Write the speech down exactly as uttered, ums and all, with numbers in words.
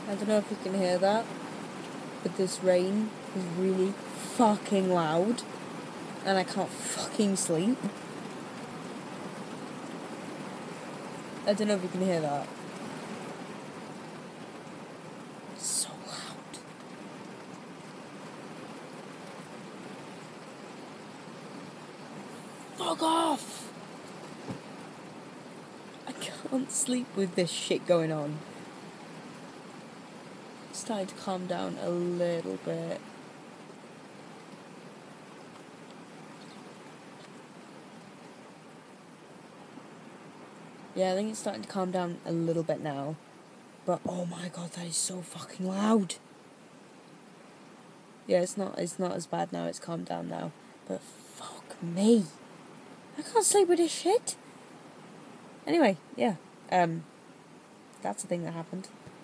I don't know if you can hear that, but this rain is really fucking loud, and I can't fucking sleep. I don't know if you can hear that. It's so loud. Fuck off! I can't sleep with this shit going on. It's starting to calm down a little bit. Yeah, I think it's starting to calm down a little bit now. But oh my god, that is so fucking loud. Yeah, it's not it's not as bad now, it's calmed down now. But fuck me. I can't sleep with this shit. Anyway, yeah. Um that's the thing that happened.